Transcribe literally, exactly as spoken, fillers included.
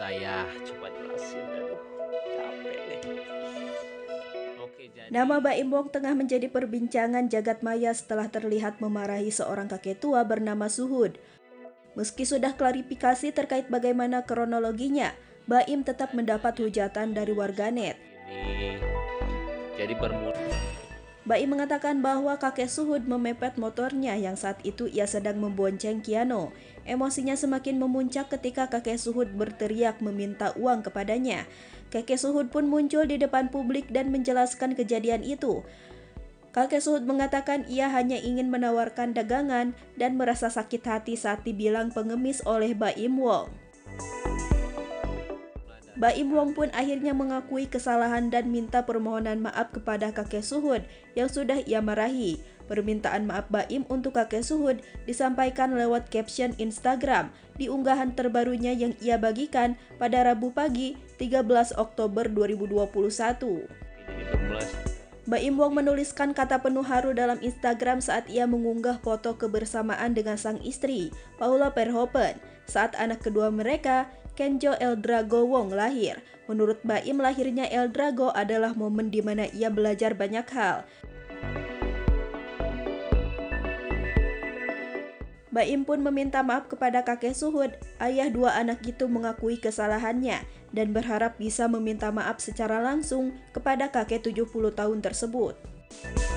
saya coba jelasin, aduh capek deh. Oke, jadi Nama Baim Wong tengah menjadi perbincangan jagat maya setelah terlihat memarahi seorang kakek tua bernama Suhud. Meski sudah klarifikasi terkait bagaimana kronologinya, Baim tetap mendapat hujatan dari warganet. ini jadi bermula Baim mengatakan bahwa kakek Suhud memepet motornya yang saat itu ia sedang membonceng Kiano. Emosinya semakin memuncak ketika kakek Suhud berteriak meminta uang kepadanya. Kakek Suhud pun muncul di depan publik dan menjelaskan kejadian itu. Kakek Suhud mengatakan ia hanya ingin menawarkan dagangan dan merasa sakit hati saat dibilang pengemis oleh Baim Wong. Baim Wong pun akhirnya mengakui kesalahan dan minta permohonan maaf kepada kakek Suhud yang sudah ia marahi. Permintaan maaf Baim untuk kakek Suhud disampaikan lewat caption Instagram di unggahan terbarunya yang ia bagikan pada Rabu pagi tiga belas Oktober dua ribu dua puluh satu. jadi bermula Baim Wong menuliskan kata penuh haru dalam Instagram saat ia mengunggah foto kebersamaan dengan sang istri, Paula Verhoeven, saat anak kedua mereka, Kenjo El Drago Wong, lahir. Menurut Baim, lahirnya El Drago adalah momen di mana ia belajar banyak hal. Baim pun meminta maaf kepada kakek Suhud, ayah dua anak itu mengakui kesalahannya dan berharap bisa meminta maaf secara langsung kepada kakek tujuh puluh tahun tersebut.